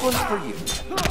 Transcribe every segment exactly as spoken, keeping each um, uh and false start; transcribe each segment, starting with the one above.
This one's for you.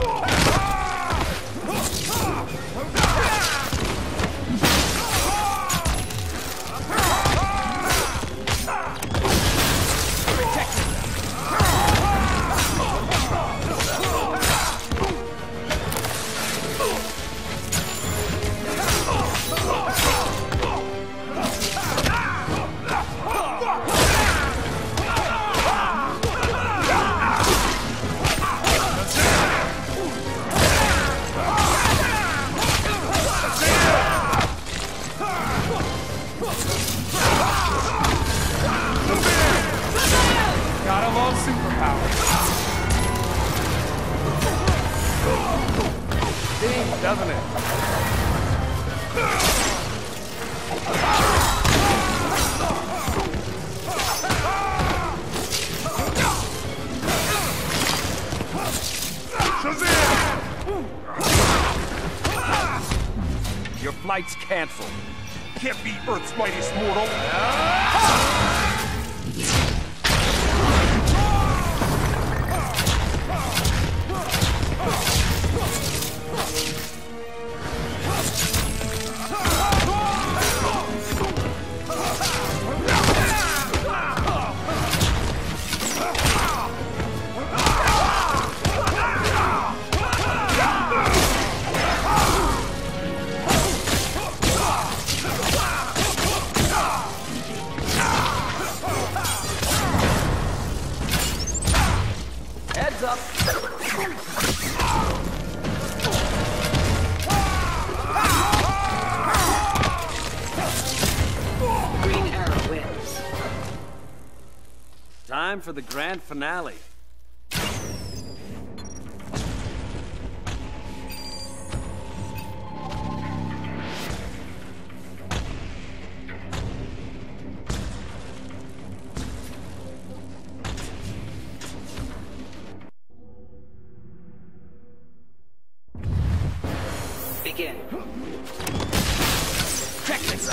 Gotta love superpowers. Stings, doesn't it? Your flight's canceled. Can't beat Earth's mightiest mortal. Heads up. Green Arrow wins. Time for the grand finale. Begin. Check this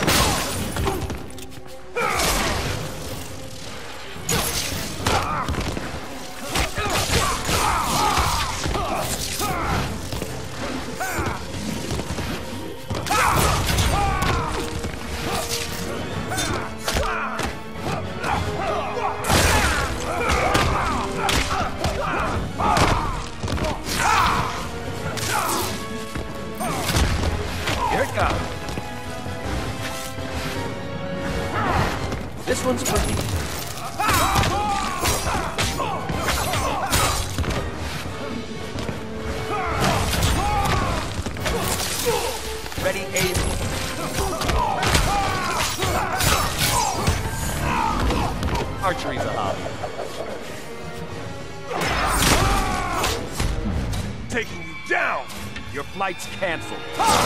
Here it comes. This one's for you. Ready, aim. Archery's a hobby. Taking you down! Your flight's canceled.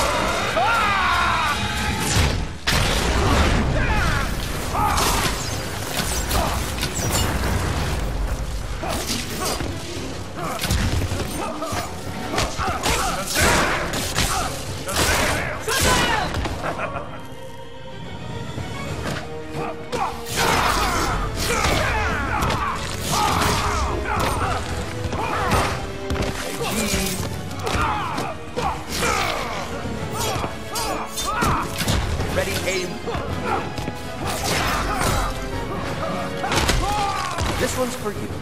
Ready, aim. This one's for you.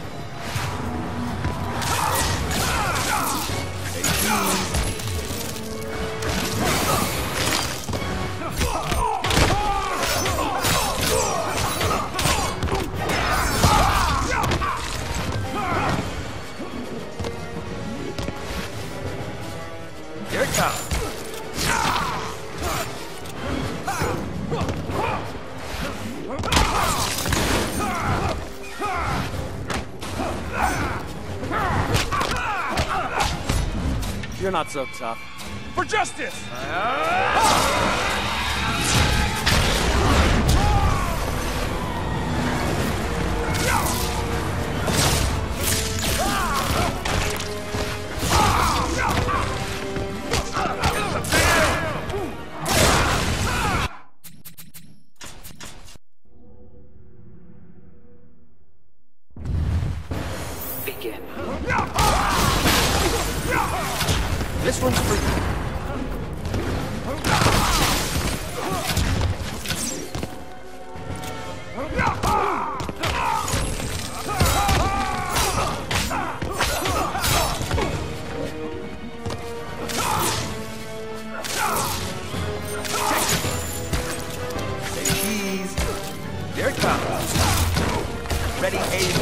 Here it comes. You're not so tough. For justice! Begin. for you. Say cheese. Here it comes. Ready, aim.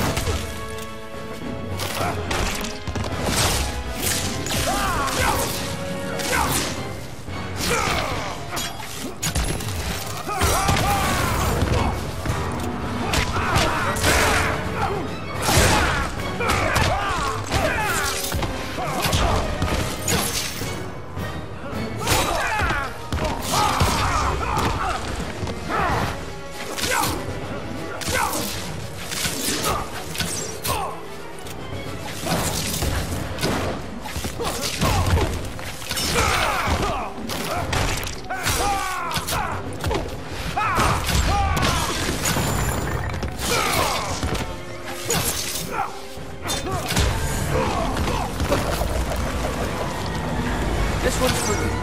This one's for you.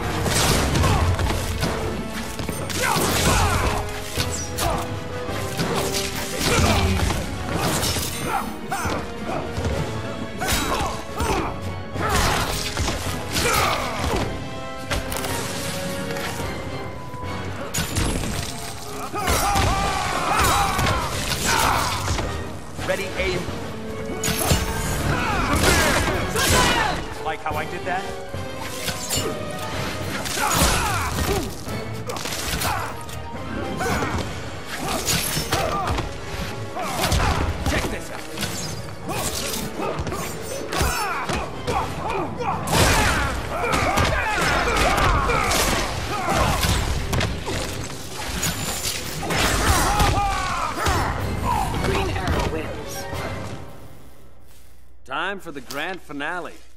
Ready, aim. Like how I did that? Check this out. Green Arrow wins. Time for the grand finale.